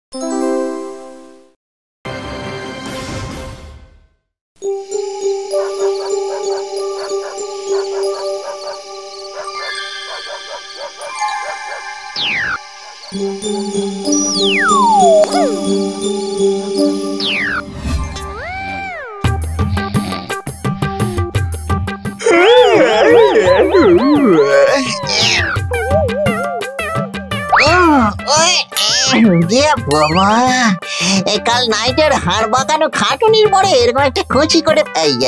কাল নাইটের হাড় বাঁকানো খাটুনির পরে এরকম একটা কুচি করে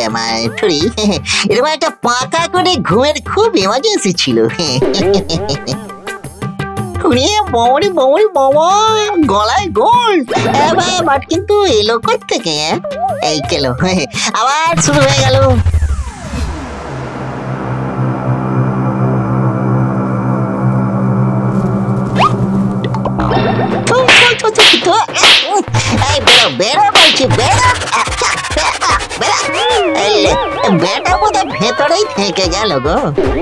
এরকম একটা পাকা করে ঘুমের খুব এমার্জেন্সি ছিল। গলায় গোল বাট কিন্তু এলো কোত্থেকে? এই কেলো আবার শুরু হয়ে গেল। বেটা বোধহয় ভেতরেই থেকে গেল গো।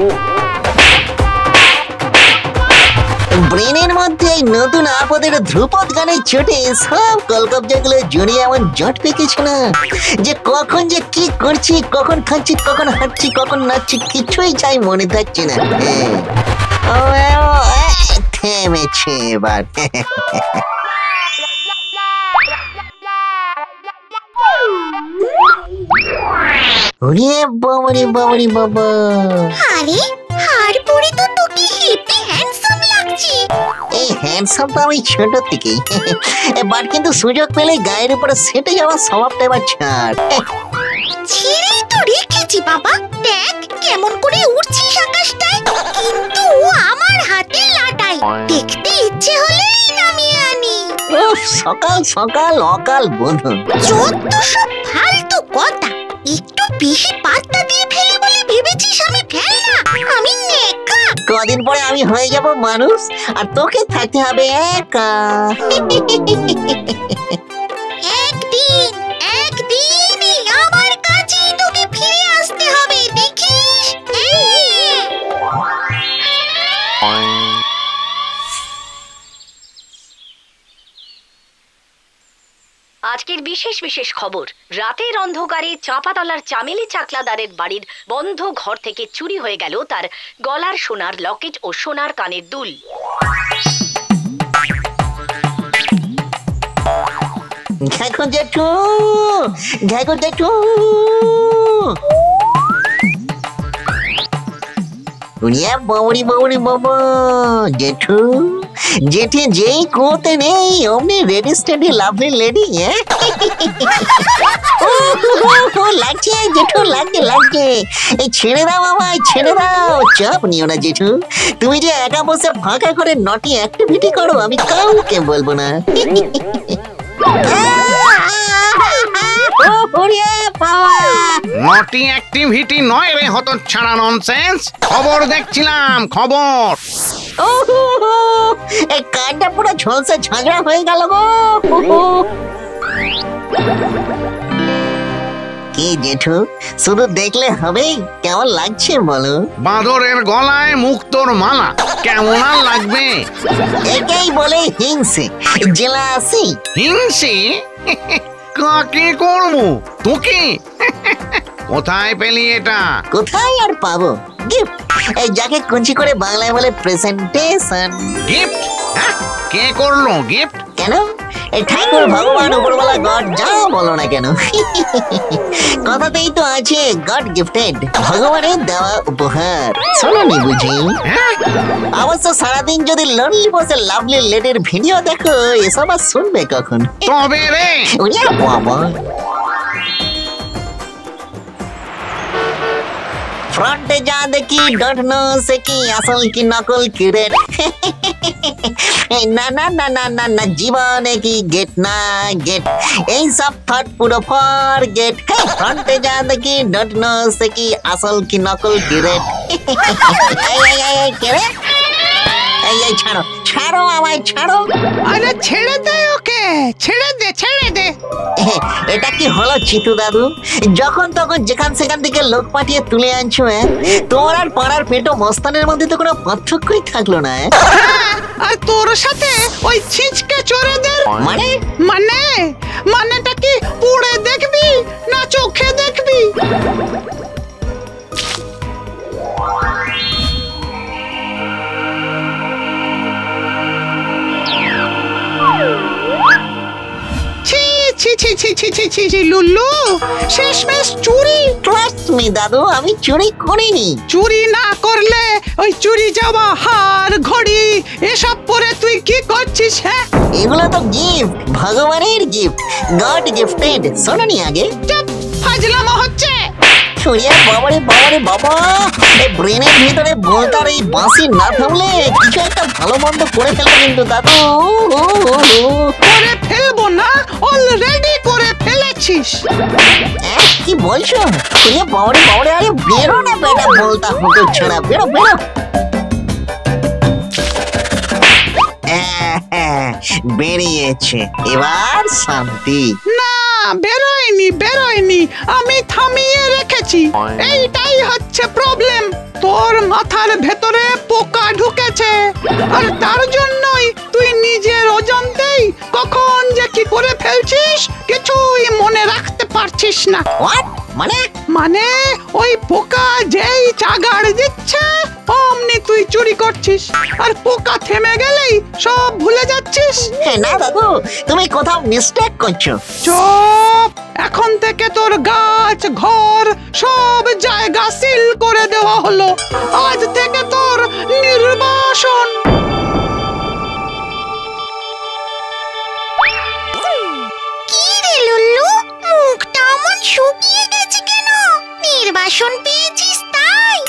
ব্রেনের মধ্যে নতুন আপদের ধ্রুপদ গানের চোটে সব কলকবজাগুলো জড়িয়ে এমন জট পেকেছে না যে কখন যে কি করছি, কখন খাচ্ছি, কখন হাঁটছি, কখন নাচছি কিছুই চাই মনে থাকছে না। থেমেছে এবার। বাবা আরে হাড় পড়ে তো তোকে হেপি হ্যান্ডসাম লাগছে। এই হ্যান্ডসাম তো আমি ছোট থেকেই, বাট কিন্তু সুযোগ পেলে গায়ের উপরে সেটে যাওয়ার স্বভাবটা এবার ছাড়। ছেড়েই তো রেখেছি বাবা, দেখ কেমন করে উড়ছিস আকাশটায়, কিন্তু আমার হাতে লাটাই, দেখতে ইচ্ছে হলেই নামিয়ে আনি। সকাল সকাল অকাল বোধন, যত সব ফালতু কথা। একটু বেশি পাত্তা দিয়ে ফেলি বলে ভেবেছিস আমি ফেলনা? আমি নেকা। কদিন পরে আমি হয়ে যাব মানুষ আর তোকে থাকতে হবে একা। একদিনই আমার কাছে তোকে ফিরে আসতে হবে, দেখিস। আজকের বিশেষ বিশেষ খবর। রাতের অন্ধকারে চাঁপাতলার চামেলি চাকলাদারের বাড়ির বন্ধ ঘর থেকে চুরি হয়ে গেল তার গলার সোনার লকেট ও সোনার কানের দুল। জেঠু জেঠি যেই কোতে নেই অমনি রেডি স্টেডি লাভলি লেডি। লাগছে জেঠু, লাগছে লাগছে। এই ছেড়ে দাও আমায়, ছেড়ে দাও, চাপ নিও না জেঠু। তুমি যে একা বসে ফাঁকা করে নটি অ্যাক্টিভিটি করো আমি কাউকে বলবো না। নটি অ্যাক্টিভিটি নয় রে হতচ্ছাড়া, ননসেন্স। খবর দেখছিলাম, খবর। এই কানটা পুরো ঝলসে ঝাঁঝরা হয়ে গেল গো। কি জেঠু, শুধু দেখলে হবে? কেমন লাগছে বলো? বাঁদরের গলায় মুক্তোর মালা, কেমন আর লাগবে? একেই বলে হিংসে, জেলাসি। হিংসে? কাকে করবো? তোকে? কোথায় পেলি এটা? কোথায় আর পাবো? গিফট। এই যাকে কুঞ্চি করে বাংলায় বলে প্রেজেন্টেশন। গিফট? কে করলো গিফট? কেন? এই ঠাকুর, ভগবান, উপরওয়ালা, গড যা বলো না কেন, কথাতেই তো আছে গড গিফটেড, ভগবানের দেওয়া উপহার। শোনোনি বুঝি? অবশ্য সারাদিন যদি লনলি বসে লাভলি লেডির ভিডিও দেখো, এসব আর শুনবে কখন? তবে রে বাবা, ফ্রন্টে যা দেখি ডট নো সে কি আসল কি নকল কি রে। না না না না না না, জীবনে কি গেট না গেট, এই সব থট পুরো ফর গেট। ফ্রন্টে যা দেখি ডট নো সে কি আসল কি নকল কি রে। এই ছাড়ো ছাড়ো আমায়, ছাড়ো। আরে ছেড়ে দে ওকে, ছেড়ে দে, ছেড়ে দে। এটা কি হলো চিতু দাদু? যখন তখন যেখান সেখান থেকে লোক পাঠিয়ে তুলে আনছো, তোমার আর পাড়ার পেটো মস্তানের মধ্যে তো কোনো পার্থক্যই থাকলো না। আর তোর সাথে ওই ছিচকে চোরেদের মানে মানে মানেটা কি পুড়ে দেখবি না চোখে দেখবি? লুল্লু, শেষমেশ চুরি। ট্রাস্ট মি দাদু, আমি চুরি করিনি। চুরি না করলে ওই চুরি যাওয়া হার ঘড়ি এসব পরে তুই কি করছিস? হ্যাঁ, এগুলো তো গিফট, ভগবানের গিফট, গড গিফটেড। শোনোনি আগে? ফাজলামো হচ্ছে। ছড়িয়া বাবারে বাবারে বাবা, এই ব্রেনের ভিতরে বোতার এই বাঁশি না থামলে কিছু একটা ভালো মন্দ করে ফেলবো কিন্তু দাদু। করে ফেলবো না, অলরেডি করে ফেলেছিস। কি বলছো? ছড়িয়া বাবারে বাবারে, আরে বেরো না বেটা, বলতা হতো ছড়া, বেরো বেরো। বেরিয়েছে, এবার শান্তি। না, বেরোয়নি, আমি থামিয়ে রেখেছি। এইটাই হচ্ছে প্রবলেম। তোর মাথার ভেতরে পোকা ঢুকেছে, আর তার জন্যই তুই নিজের অজান্তেই কখন যে কি করে ফেলছিস কিছুই মনে রাখতে পারছিস না। হোয়াট? মানে ওই পোকা যেই চাগাড় দিচ্ছে অমনি তুই চুরি করছিস, আর পোকা থেমে গেলেই সব ভুলে যাচ্ছিস। না দাদু, তুমি কোথাও মিস্টেক করছো। চুপ! এখন থেকে তোর গাছ ঘর সব জায়গা সিল করে দেওয়া হলো। আজ থেকে তোর নির্বাসন। কি রে লুল্লু, মুখটা এমন শুকিয়ে গেছে কেন? নির্বাসন পেয়েছিস তাই?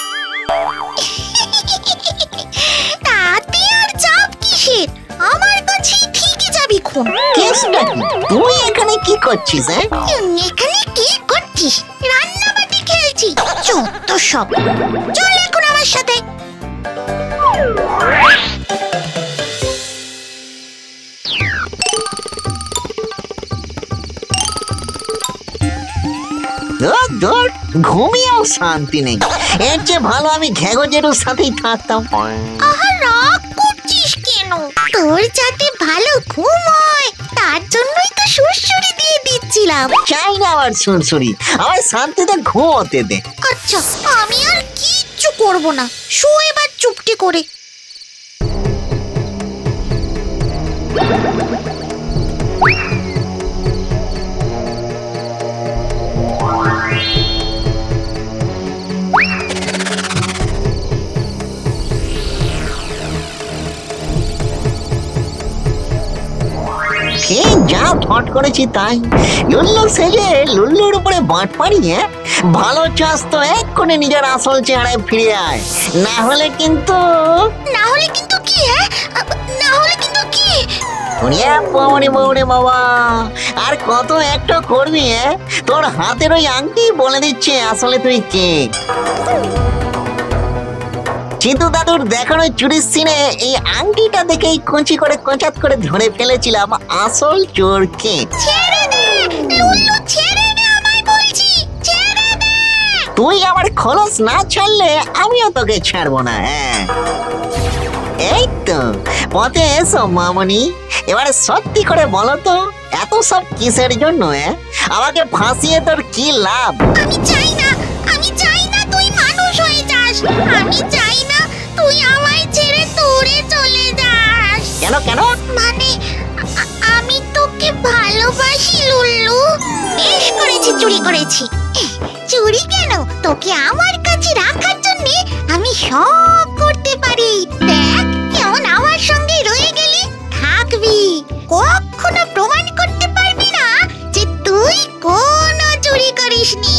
তাতে আর চাপ কিসের? আমার কাছেই থেকে যাবি খুন। কেসটা কি? তুই এখানে কি করছিস? এখানে কি করছিস? রান্নাবাটি খেলছি। যত সব। চল এখন আমার সাথে। ঘুমিয়েও শান্তি নেই। এর চেয়ে ভালো আমি ঘেগো জেঠুর সাথেই থাকতাম। আহা, রাগ করছিস কেন? তোর যাতে ভালো ঘুম হয় তার জন্যই তো সুড়সুড়ি দিয়ে দিচ্ছিলাম। চাই না আমার সুরসুরি, আমার শান্তিতে ঘুমোতে দে। আচ্ছা, আমি আর কিচ্ছু করব না। শো এবার চুপটি করে। যা ঠট করেছি তাই। লুল্লু সেজে লুল্লুর উপরে বাঁট পাড়িয়ে ভালো চাস তো এক করে নিজের আসল চেহারায় ফিরে আয়, না হলে কিন্তু কি? না হলে কিন্তু কি? বাবা, আর কত একটা করবি? তোর হাতের ওই আংটি বলে দিচ্ছে আসলে তুই কে। চিতু দাদুর দেখানো চুরির সিনে এই আংটিটা দেখেই কঞ্চি করে কচাত করে ধরে ফেলেছিলাম আসল চোরকে। ছেড়ে দে লুল্লু, ছেড়ে দে আমায় বলছি, ছেড়ে দে। তুই আমার খোলস না ছাড়লে আমিও তোকে ছাড়বো না। এই তো পথে এসো মামনি, এবারে সত্যি করে বলো তো এত সব কিসের জন্য? আমাকে ফাঁসিয়ে তোর কি লাভ? আমি চাই না তুই মানুষ হয়ে যাস। আমি চাই না তুই আমায় ছেড়ে দূরে চলে যাস। কেন? মানে আমি তোকে ভালোবাসি লুল্লু। বেশ করেছি, চুরি করেছি। চুরি কেন, তোকে আমার কাছে রাখার জন্য আমি সব করতে পারি। দেখ কেমন আমার সঙ্গে রয়ে গেলি, থাকবি। কখনো প্রমাণ করতে পারবি না যে তুই কোনো চুরি করিসনি।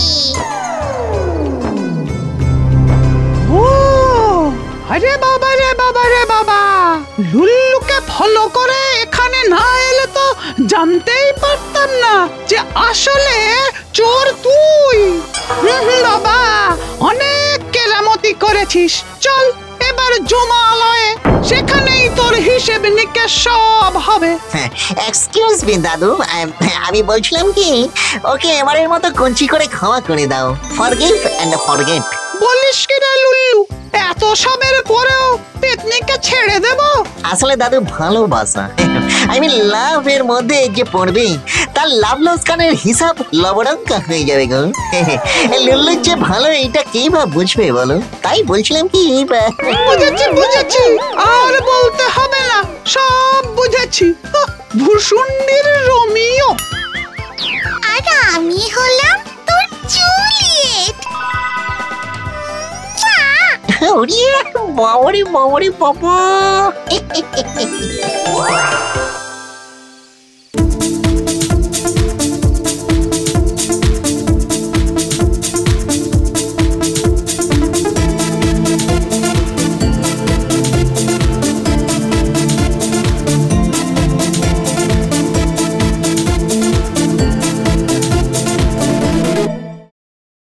আরে বাবা রে বাবা রে বাবা, লুল্লুকে ফলো করে এখানে না এলে তো জানতেই পারতাম না যে আসলে চোর তুই। বাবা, অনেক কেরামতি করেছিস। চল এবার জমালয়ে, সেখানেই তোর হিসেব নিকেশ সব হবে। এক্সকিউজ মি দাদু, আমি বলছিলাম কি ওকে এবারের মতো কঞ্চি করে ক্ষমা করে দাও। Forgive and forget. বলিস কি রে লুল্লু, এত সবের পরেও পেতনিকে ছেড়ে দেব? আসলে দাদু ভালোবাসা, আই মিন লাভ এর মধ্যে যে পড়বে তার লাভ লোকসানের হিসাব লবডঙ্কা হয়ে যাবে গো। লুল্লুর যে ভালো এটা কে বা বুঝবে বলো? তাই বলছিলাম কি বুঝেছি বুঝেছি, আর বলতে হবে না, সব বুঝেছি। ভূষুণ্ডির রোমিও। আর আমি হলাম তোর জুলিয়েট। ওরে বাবারে বাবারে বাবা।